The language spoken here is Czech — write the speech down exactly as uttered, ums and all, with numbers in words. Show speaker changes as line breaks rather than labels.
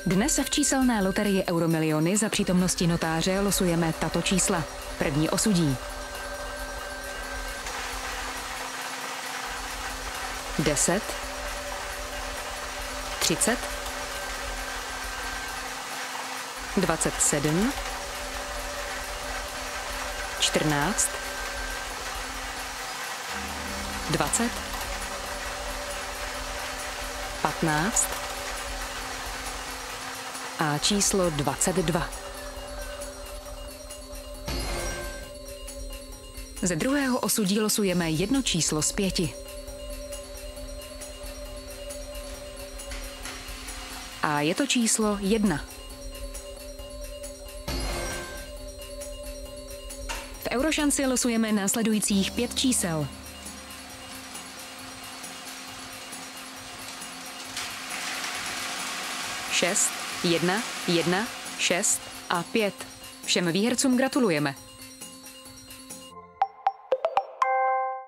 Dnes v číselné loterii Euromiliony za přítomnosti notáře losujeme tato čísla. První osudí. deset, třicet, dvacet sedm, čtrnáct, dvacet, patnáct a číslo dvacet dva. Ze druhého osudí losujeme jedno číslo z pěti. A je to číslo jedna. V Eurošanci losujeme následujících pět čísel. šest, jedna, jedna, šest a pět. Všem výhercům gratulujeme.